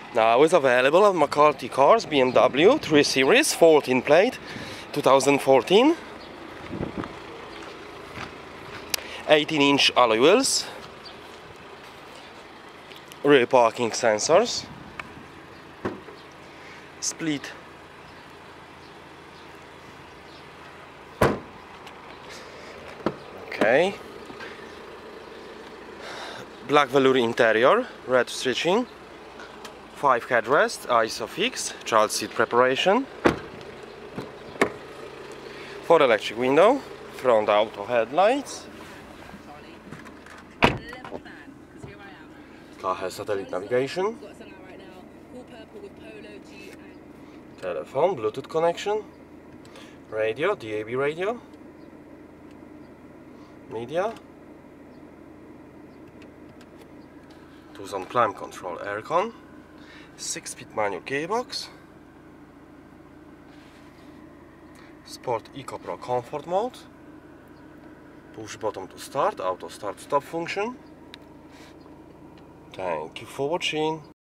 Now it's available at McCarthy Cars, BMW 3 Series, 14 plate, 2014. 18-inch alloy wheels, rear parking sensors, split black velour interior, red stitching, 5 headrests, ISOFIX, child seat preparation, 4 electric window, front auto headlights. Car has satellite navigation, telephone, Bluetooth connection, radio, DAB radio, media, 2-zone climate control aircon, 6-speed manual gearbox, Sport Eco Pro comfort mode, push button to start, auto start stop function. Thank you for watching.